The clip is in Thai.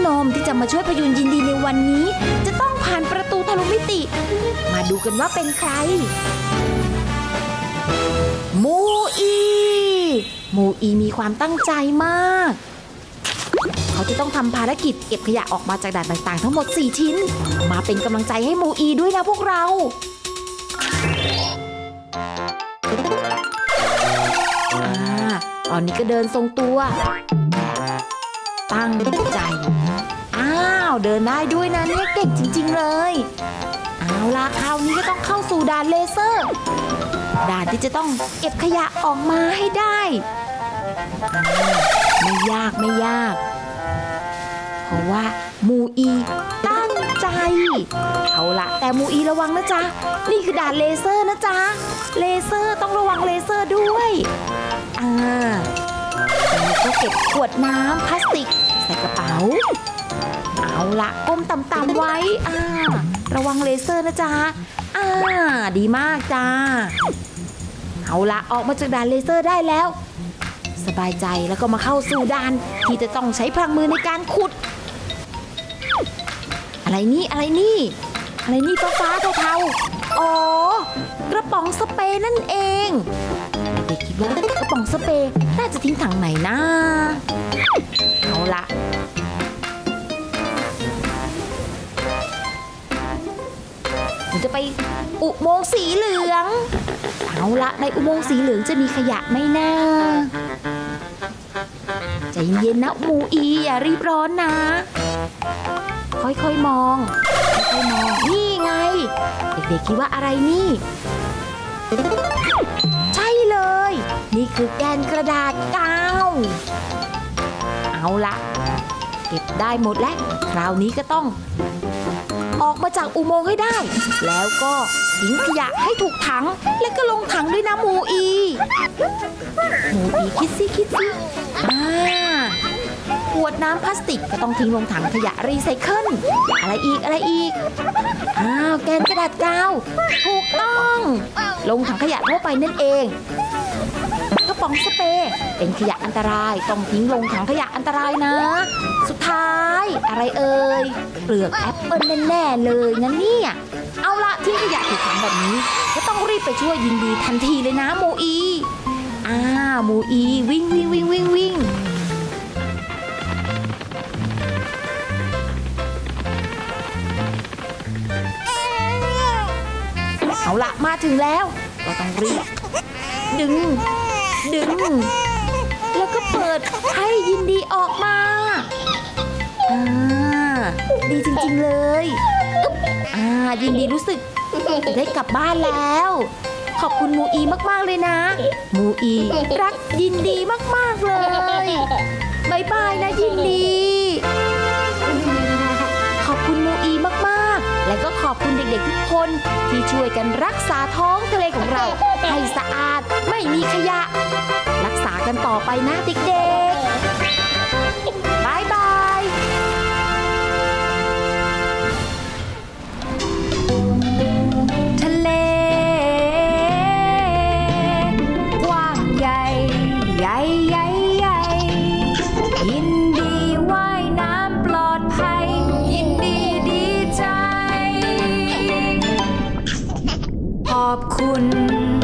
นมที่จะมาช่วยพยุนยินดีในวันนี้จะต้องผ่านประตูทะลุมิติมาดูกันว่าเป็นใครมูอีมีความตั้งใจมากเขาจะต้องทำภารกิจเก็บขยะออกมาจากด่านต่างๆทั้งหมด4ชิ้นมาเป็นกำลังใจให้มูอีด้วยนะพวกเราตอนนี้ก็เดินทรงตัวตั้งใจเดินได้ด้วยนะเนี่ยเก่งจริงๆเลยเอาล่ะคราวนี้ก็ต้องเข้าสู่ด่านเลเซอร์ด่านที่จะต้องเก็บขยะออกมาให้ได้ไม่ยากเพราะว่ามูอีตั้งใจเอาล่ะแต่มูอีระวังนะจ๊ะนี่คือด่านเลเซอร์นะจ๊ะเลเซอร์ต้องระวังเลเซอร์ด้วยแล้วก็เก็บขวดน้ำพลาสติกใส่กระเป๋าเอาละก้มต่ำๆไว้ระวังเลเซอร์นะจ๊ะดีมากจ้าเอาละออกมาจากด่านเลเซอร์ได้แล้วสบายใจแล้วก็มาเข้าสู่ด่านที่จะต้องใช้พลังมือในการขุดอะไรนี่ฟ้าเทาๆอ๋อกระป๋องสเปรย์นั่นเองเด็กคิดว่ากระป๋องสเปรย์น่าจะทิ้งถังไหนนะเอาละมันจะไปอุโมงค์สีเหลืองเอาละในอุโมงค์สีเหลืองจะมีขยะไหมนะใจเย็นๆนะมูอีอย่ารีบร้อนนะค่อยๆมองนี่ไงเด็กๆคิดว่าอะไรนี่ใช่เลยนี่คือแกนกระดาษกาวเอาละเก็บได้หมดแล้วคราวนี้ก็ต้องออกมาจากอุโมงค์ให้ได้แล้วก็ทิ้งขยะให้ถูกถังแล้วก็ลงถังด้วยนะมูอีคิดสิขวดน้ำพลาสติกก็ต้องทิ้งลงถังขยะรีไซเคิลอะไรอีกแกนกระดาษกาวถูกต้องลงถังขยะทั่วไปนั่นเองกระป๋องสเปรย์เป็นขยะอันตรายต้องทิ้งลงถังขยะอันตรายนะสุดท้ายอะไรเอ่ยเปลือกแอปเปิ้ลแน่ๆเลยนะเนี่ยเอาละทิ้งขยะถูกถังแบบนี้ก็ต้องรีบไปช่วยยินดีทันทีเลยนะมูอีมูอีวิ่งเอาละมาถึงแล้วก็ต้องรีบดึงแล้วก็เปิดให้ยินดีออกมาดีจริงๆเลยยินดีรู้สึกได้กลับบ้านแล้วขอบคุณมูอีมากๆเลยนะมูอีรักยินดีมากๆเลยบายบายนะยินดีขอบคุณมูอีมากๆและก็ขอบคุณเด็กๆทุกคนที่ช่วยกันรักษาท้องทะเลของเราให้สะอาดไม่มีขยะรักษากันต่อไปนะเด็กๆบายบายทะเลกว้างใหญ่ยินดีว่ายน้ำปลอดภัยยินดีดีใจขอบคุณ